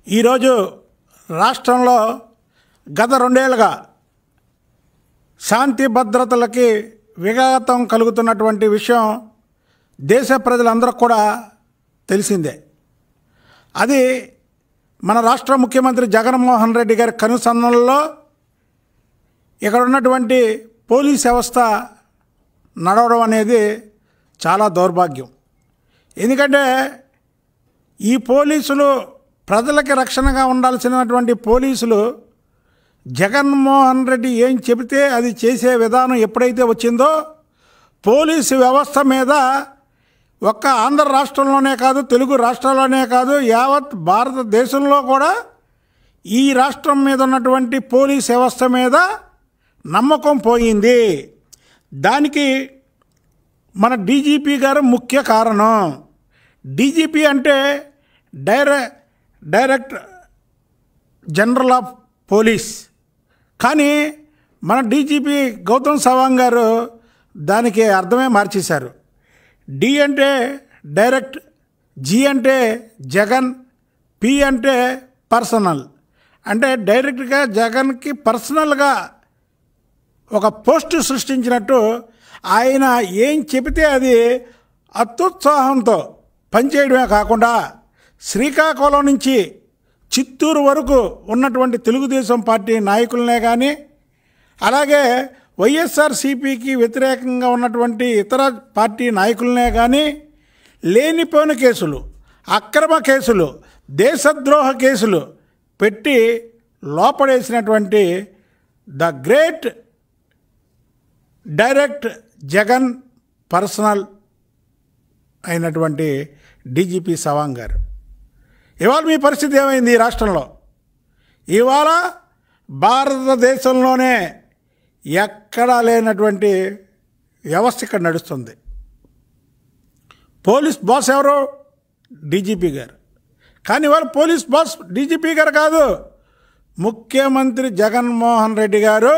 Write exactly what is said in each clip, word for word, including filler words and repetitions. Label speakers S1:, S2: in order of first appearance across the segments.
S1: ఈరోజు రాష్ట్రంలో గత రెండేళ్లుగా శాంతి భద్రతలకి విఘాతం కలుగుతున్నటువంటి విషయం దేశ ప్రజలందరికీ కూడా తెలిసిందే. అది మన రాష్ట్ర ముఖ్యమంత్రి జగన్మోహన్ రెడ్డి గారి కనుసన్నల్లో ఇక్కడ ఉన్నటువంటి పోలీస్ వ్యవస్థ నడవడం అనేది చాలా దౌర్భాగ్యం. ఎందుకంటే ఈ పోలీసులు ప్రజలకి రక్షణగా ఉండాల్సినటువంటి పోలీసులు జగన్మోహన్ రెడ్డి ఏం చెబితే అది చేసే విధానం ఎప్పుడైతే వచ్చిందో పోలీసు వ్యవస్థ మీద ఒక్క ఆంధ్ర రాష్ట్రంలోనే కాదు, తెలుగు రాష్ట్రాల్లోనే కాదు, యావత్ భారతదేశంలో కూడా ఈ రాష్ట్రం మీద ఉన్నటువంటి పోలీస్ వ్యవస్థ మీద నమ్మకం పోయింది. దానికి మన డీజీపీ గారు ముఖ్య కారణం. డీజీపీ అంటే డైరె డైరెక్టర్ జనరల్ ఆఫ్ పోలీస్. కానీ మన డీజీపీ గౌతమ్ సవాంగ్ గారు దానికి అర్థమే మార్చేశారు. డి అంటే డైరెక్ట్, జి అంటే జగన్, పి అంటే పర్సనల్. అంటే డైరెక్ట్గా జగన్కి పర్సనల్గా ఒక పోస్టు సృష్టించినట్టు ఆయన ఏం చెబితే అది అత్యుత్సాహంతో పనిచేయడమే కాకుండా శ్రీకాకుళం నుంచి చిత్తూరు వరకు ఉన్నటువంటి తెలుగుదేశం పార్టీ నాయకులనే కానీ, అలాగే వైఎస్ఆర్సీపీకి వ్యతిరేకంగా ఉన్నటువంటి ఇతర పార్టీ నాయకులనే కానీ లేనిపోని కేసులు, అక్రమ కేసులు, దేశద్రోహ కేసులు పెట్టి లోపడేసినటువంటి the great direct Jagan personal అయినటువంటి డీజీపీ సవాంగ్ గారు. ఇవాళ మీ పరిస్థితి ఏమైంది? ఈ రాష్ట్రంలో ఇవాళ భారతదేశంలోనే ఎక్కడా లేనటువంటి వ్యవస్థ ఇక్కడ నడుస్తుంది. పోలీస్ బాస్ ఎవరు? డీజీపీ గారు. కానీ ఇవాళ పోలీస్ బాస్ డీజీపీ గారు కాదు, ముఖ్యమంత్రి జగన్మోహన్ రెడ్డి గారు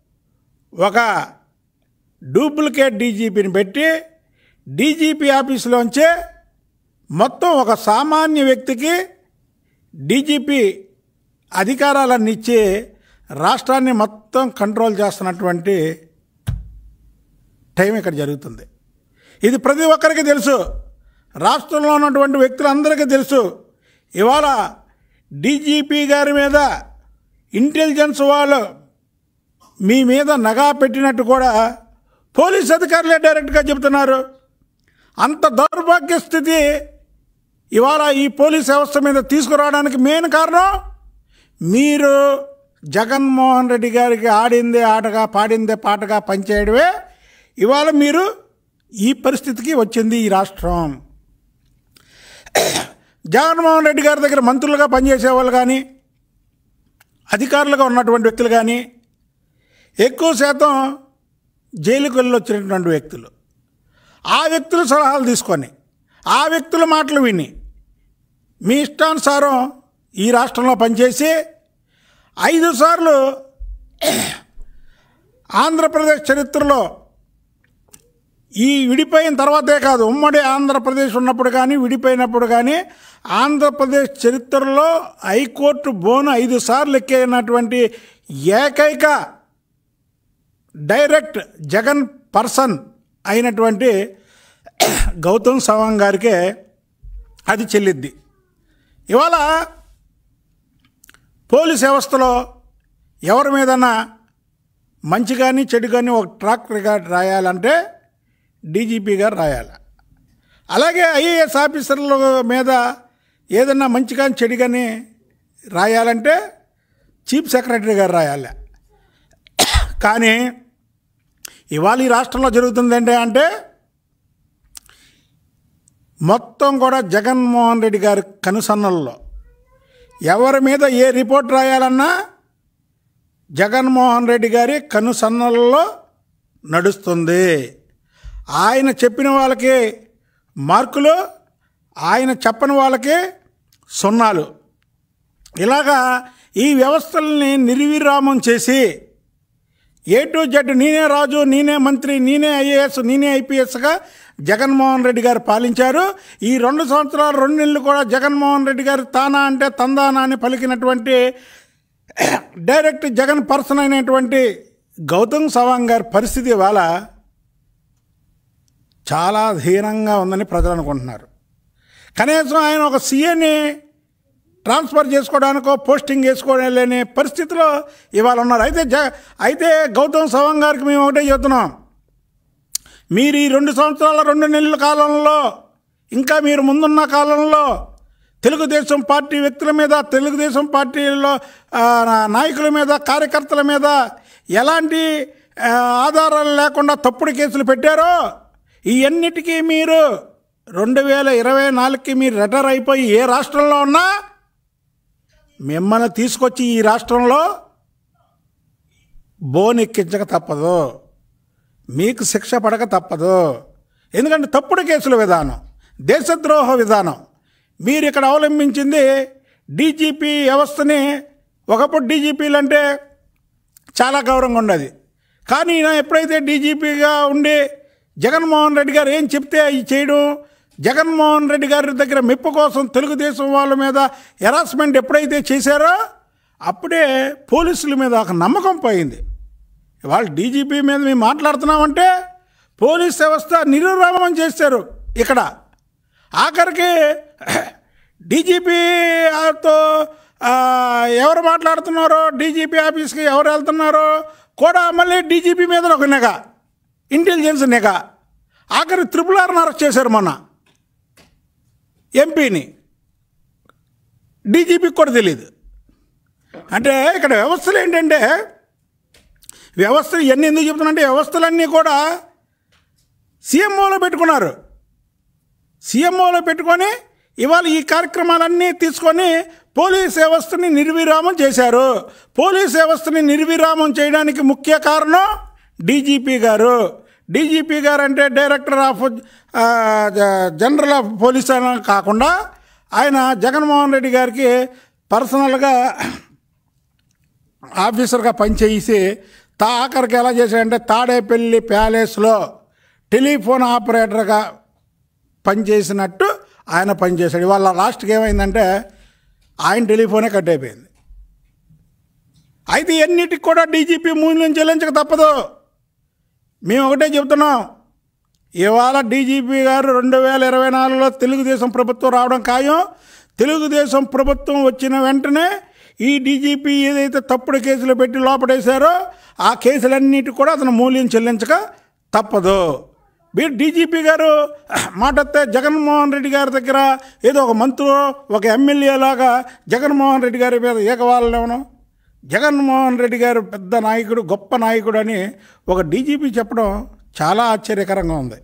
S1: ఒక డూప్లికేట్ డీజీపీని పెట్టి డీజీపీ ఆఫీసులోంచే మొత్తం ఒక సామాన్య వ్యక్తికి డీజీపీ అధికారాలన్నీ ఇచ్చి రాష్ట్రాన్ని మొత్తం కంట్రోల్ చేస్తున్నటువంటి టైం ఇక్కడ జరుగుతుంది. ఇది ప్రతి ఒక్కరికి తెలుసు, రాష్ట్రంలో ఉన్నటువంటి వ్యక్తులందరికీ తెలుసు. ఇవాళ డీజీపీ గారి మీద ఇంటెలిజెన్స్ వాళ్ళు మీ మీద నగా పెట్టినట్టు కూడా పోలీస్ అధికారులే డైరెక్ట్గా చెబుతున్నారు. అంత దౌర్భాగ్య స్థితి ఇవాళ ఈ పోలీస్ వ్యవస్థ మీద తీసుకురావడానికి మెయిన్ కారణం మీరు జగన్మోహన్ రెడ్డి గారికి ఆడిందే ఆటగా పాడిందే పాటగా పనిచేయడమే ఇవాళ మీరు ఈ పరిస్థితికి వచ్చింది ఈ రాష్ట్రం. జగన్మోహన్ రెడ్డి గారి దగ్గర మంత్రులుగా పనిచేసేవాళ్ళు కానీ, అధికారులుగా ఉన్నటువంటి వ్యక్తులు కానీ ఎక్కువ శాతం జైలుకు వెళ్ళి వచ్చినటువంటి వ్యక్తులు. ఆ వ్యక్తుల సలహాలు తీసుకొని, ఆ వ్యక్తుల మాటలు విని మీ ఇష్టానుసారం ఈ రాష్ట్రంలో పనిచేసి ఐదు సార్లు ఆంధ్రప్రదేశ్ చరిత్రలో ఈ విడిపోయిన తర్వాతే కాదు, ఉమ్మడి ఆంధ్రప్రదేశ్ ఉన్నప్పుడు కానీ విడిపోయినప్పుడు కానీ ఆంధ్రప్రదేశ్ చరిత్రలో హైకోర్టు బోను ఐదు సార్లు ఎక్కినటువంటి ఏకైక డైరెక్ట్ జగన్ పర్సన్ అయినటువంటి గౌతమ్ సవాంగ్ గారికే అది చెల్లిద్ది. ఇవాళ పోలీస్ వ్యవస్థలో ఎవరి మీదన్నా మంచి కానీ చెడు కానీ ఒక ట్రాక్ రికార్డ్ రాయాలంటే డీజీపీ గారు రాయాలి. అలాగే ఐఏఎస్ ఆఫీసర్ల మీద ఏదన్నా మంచి కానీ చెడు కానీ రాయాలంటే చీఫ్ సెక్రటరీ గారు రాయాలి. కానీ ఇవాళ ఈ రాష్ట్రంలో జరుగుతుందంటే అంటే మొత్తం కూడా జగన్మోహన్ రెడ్డి గారి కనుసన్నల్లో ఎవరి మీద ఏ రిపోర్ట్ రాయాలన్నా జగన్మోహన్ రెడ్డి గారి కనుసన్నల్లో నడుస్తుంది. ఆయన చెప్పిన వాళ్ళకి మార్కులు, ఆయన చెప్పని వాళ్ళకి సున్నాలు. ఇలాగా ఈ వ్యవస్థల్ని నిర్విరామం చేసి ఏ టు జెడ్ నేనే రాజు, నేనే మంత్రి, నేనే ఐఏఎస్, నేనే ఐపీఎస్గా జగన్మోహన్ రెడ్డి గారు పాలించారు. ఈ రెండు సంవత్సరాలు రెండు నెలలు కూడా జగన్మోహన్ రెడ్డి గారు తానా అంటే తందానా అని పలికినటువంటి డైరెక్ట్ జగన్ పర్సన్ అయినటువంటి గౌతమ్ సవాంగ్ గారి పరిస్థితి ఇవాళ చాలా హీనంగా ఉందని ప్రజలు అనుకుంటున్నారు. కనీసం ఆయన ఒక సీఏని ట్రాన్స్ఫర్ చేసుకోవడానికో పోస్టింగ్ వేసుకోవడం లేని పరిస్థితిలో ఇవాళ ఉన్నారు. అయితే జ అయితే గౌతమ్ సవాంగ్ గారికి మేము ఒకటే చెప్తున్నాం, మీరు ఈ రెండు సంవత్సరాల రెండు నెలల కాలంలో ఇంకా మీరు ముందున్న కాలంలో తెలుగుదేశం పార్టీ వ్యక్తుల మీద, తెలుగుదేశం పార్టీలో నాయకుల మీద, కార్యకర్తల మీద ఎలాంటి ఆధారాలు లేకుండా తప్పుడు కేసులు పెట్టారో ఇవన్నిటికీ మీరు రెండు వేల ఇరవై నాలుగుకి మీరు రిటైర్ అయిపోయి ఏ రాష్ట్రంలో ఉన్నా మిమ్మల్ని తీసుకొచ్చి ఈ రాష్ట్రంలో బోనెక్కించక తప్పదు, మీకు శిక్ష పడక తప్పదు. ఎందుకంటే తప్పుడు కేసుల విధానం, దేశద్రోహ విధానం మీరు ఇక్కడ అవలంబించింది. డీజీపీ వ్యవస్థని ఒకప్పుడు డీజీపీలు అంటే చాలా గౌరవంగా ఉండేది. కానీ ఈయన ఎప్పుడైతే డీజీపీగా ఉండి జగన్మోహన్ రెడ్డి గారు ఏం చెప్తే అవి చేయడం, జగన్మోహన్ రెడ్డి గారి దగ్గర మెప్పు కోసం తెలుగుదేశం వాళ్ళ మీద హెరాస్మెంట్ ఎప్పుడైతే చేశారో అప్పుడే పోలీసుల మీద ఒక నమ్మకం పోయింది. వాళ్ళు డీజీపీ మీద మేము మాట్లాడుతున్నామంటే పోలీస్ వ్యవస్థ నిర్విరామం చేశారు. ఇక్కడ ఆఖరికి డీజీపీతో ఎవరు మాట్లాడుతున్నారో, డీజీపీ ఆఫీస్కి ఎవరు వెళ్తున్నారో కూడా మళ్ళీ డీజీపీ మీద ఒక నిఘా, ఇంటెలిజెన్స్ నిఘా. ఆఖరి త్రిపుల్ ఆర్ని అరెస్ట్ చేశారు మొన్న, ఎంపీని. డీజీపీకి కూడా తెలియదు. అంటే ఇక్కడ వ్యవస్థలు ఏంటంటే, వ్యవస్థలు ఇవన్నీ ఎందుకు చెప్తున్నానంటే వ్యవస్థలన్నీ కూడా సీఎంఓలో పెట్టుకున్నారు. సీఎంఓలో పెట్టుకొని ఇవాళ ఈ కార్యక్రమాలన్నీ తీసుకొని పోలీస్ వ్యవస్థని నిర్విరామం చేశారు. పోలీస్ వ్యవస్థని నిర్విరామం చేయడానికి ముఖ్య కారణం డీజీపీ గారు. డీజీపీ గారు అంటే director of general of police అని కాకుండా ఆయన జగన్మోహన్ రెడ్డి గారికి పర్సనల్గా ఆఫీసర్గా పనిచేసి తా ఆఖరికి ఎలా చేశాడంటే తాడేపల్లి ప్యాలెస్లో టెలిఫోన్ ఆపరేటర్గా పనిచేసినట్టు ఆయన పనిచేశాడు. ఇవాళ లాస్ట్కి ఏమైందంటే ఆయన టెలిఫోనే కట్ అయిపోయింది. అయితే ఎన్నిటికి కూడా డీజీపీ మూల్యం చెల్లించక తప్పదు. మేము ఒకటే చెబుతున్నాం, ఇవాళ డీజీపీ గారు రెండు వేల ఇరవై నాలుగులో తెలుగుదేశం ప్రభుత్వం రావడం ఖాయం. తెలుగుదేశం ప్రభుత్వం వచ్చిన వెంటనే ఈ డీజీపీ ఏదైతే తప్పుడు కేసులు పెట్టి లోపడేశారో ఆ కేసులన్నిటి కూడా అతను మూల్యం చెల్లించక తప్పదు. మీరు డీజీపీ గారు మాటస్తే జగన్మోహన్ రెడ్డి గారి దగ్గర ఏదో ఒక మంత్రి, ఒక ఎమ్మెల్యే లాగా జగన్మోహన్ రెడ్డి గారి మీద ఏకవాళ్ళను, జగన్మోహన్ రెడ్డి గారు పెద్ద నాయకుడు, గొప్ప నాయకుడు అని ఒక డీజీపీ చెప్పడం చాలా ఆశ్చర్యకరంగా ఉంది.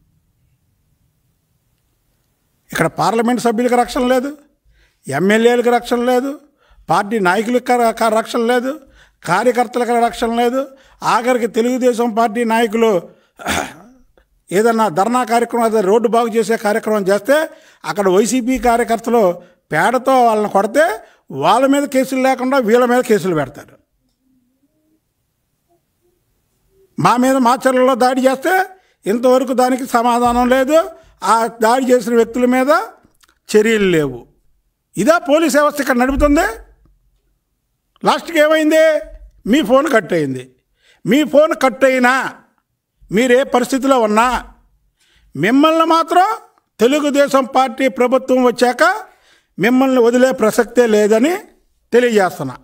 S1: ఇక్కడ పార్లమెంట్ సభ్యులకు రక్షణ లేదు, ఎమ్మెల్యేలకు రక్షణ లేదు, పార్టీ నాయకులకు రక్షణ లేదు, కార్యకర్తలకు రక్షణ లేదు. ఆఖరికి తెలుగుదేశం పార్టీ నాయకులు ఏదన్నా ధర్నా కార్యక్రమం, అదే రోడ్డు బాగు చేసే కార్యక్రమం చేస్తే అక్కడ వైసీపీ కార్యకర్తలు పేడతో వాళ్ళని కొడితే వాళ్ళ మీద కేసులు లేకుండా వీళ్ళ మీద కేసులు పెడతారు. మా మీద మాచర్లలో దాడి చేస్తే ఇంతవరకు దానికి సమాధానం లేదు. ఆ దాడి చేసిన వ్యక్తుల మీద చర్యలు లేవు. ఇదా పోలీస్ వ్యవస్థ ఇక్కడ నడుపుతుంది. లాస్ట్కి ఏమైంది? మీ ఫోన్ కట్ అయింది. మీ ఫోన్ కట్ అయినా మీరే పరిస్థితిలో ఉన్నా మిమ్మల్ని మాత్రం తెలుగుదేశం పార్టీ ప్రభుత్వం వచ్చాక మిమ్మల్ని వదిలే ప్రసక్తే లేదని తెలియజేస్తున్నా.